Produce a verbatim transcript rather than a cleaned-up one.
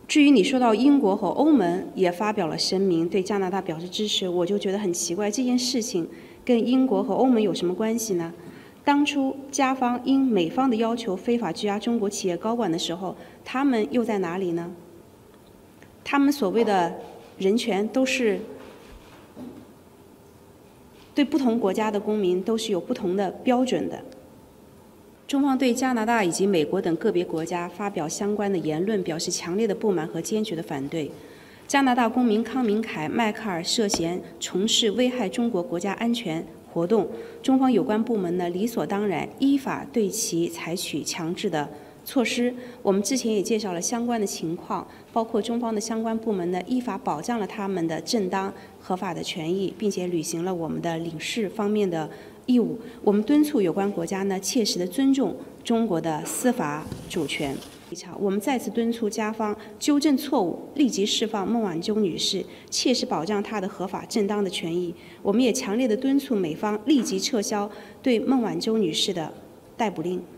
至于你说到英国和欧盟也发表了声明，对加拿大表示支持，我就觉得很奇怪，这件事情跟英国和欧盟有什么关系呢？当初加方因美方的要求非法拘押中国企业高管的时候，他们又在哪里呢？他们所谓的人权都是对不同国家的公民都是有不同的标准的。中方对加拿大以及美国等个别国家发表相关的言论表示强烈的不满和坚决的反对。加拿大公民康明凯、迈克尔涉嫌从事危害中国国家安全活动，中方有关部门呢理所当然依法对其采取强制的措施。我们之前也介绍了相关的情况，包括中方的相关部门呢依法保障了他们的正当合法的权益，并且履行了我们的领事方面的义务。我们敦促有关国家呢切实的尊重中国的司法主权。我们再次敦促加方纠正错误，立即释放孟晚舟女士，切实保障她的合法正当的权益。我们也强烈的敦促美方立即撤销对孟晚舟女士的逮捕令。